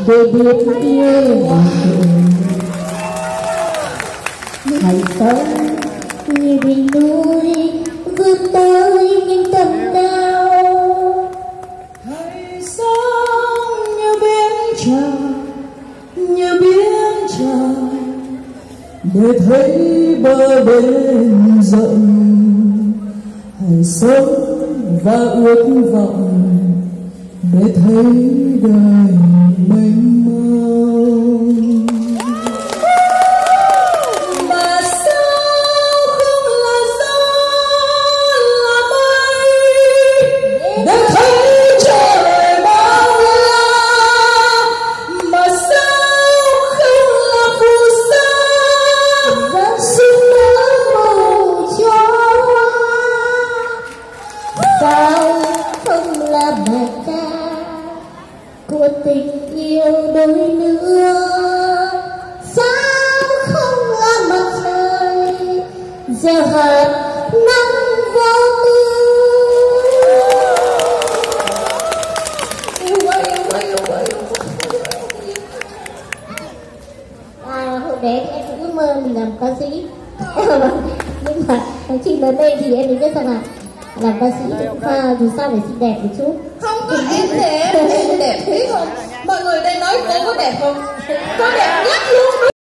để biết yêu hãy sống như đỉnh núi vươn tới những tầm đau, hãy sống như biển trải để thấy bờ bên rộng, hãy sống và ước vọng để thấy đời mênh mông. Mà sao không là gió là mây để thấy trời bao la, mà sao không là phù sa vẫn xin nở màu cho hoa, sao không là bài ca của tình yêu đôi lứa, sao không là mặt trời gieo hạt nắng vô tư. Hồi bé em cũng ước mơ mình làm ca sĩ nhưng mà khi lớn lên thì em mới biết rằng là làm ca sĩ cũng dù sao phải xinh đẹp một chút. Không có em đẹp thế không? Mọi người đây nói cô có đẹp không? Có đẹp nhất luôn.